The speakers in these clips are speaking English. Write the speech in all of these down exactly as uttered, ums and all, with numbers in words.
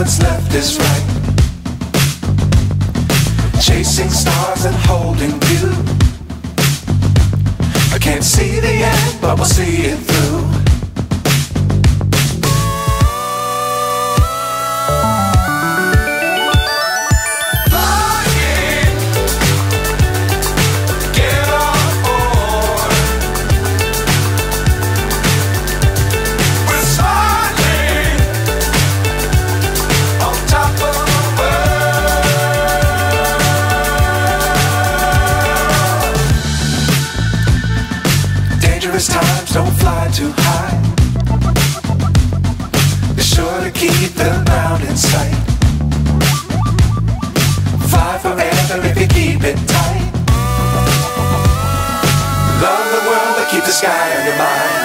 what's left is right. Chasing stars and holding you. I can't see the end, but we'll see it through. Times don't fly too high. Be sure to keep the ground in sight. Fly forever if you keep it tight. Love the world but keep the sky on your mind.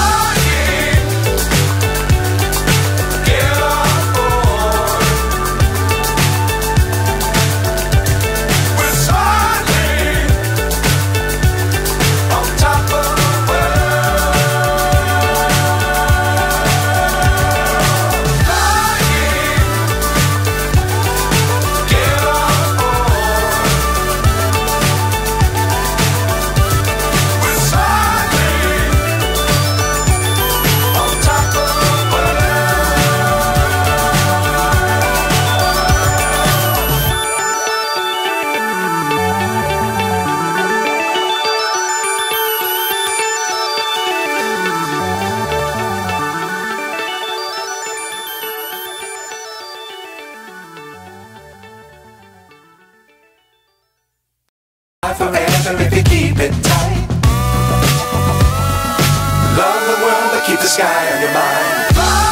Forever if you keep it tight. Love the world but keep the sky on your mind.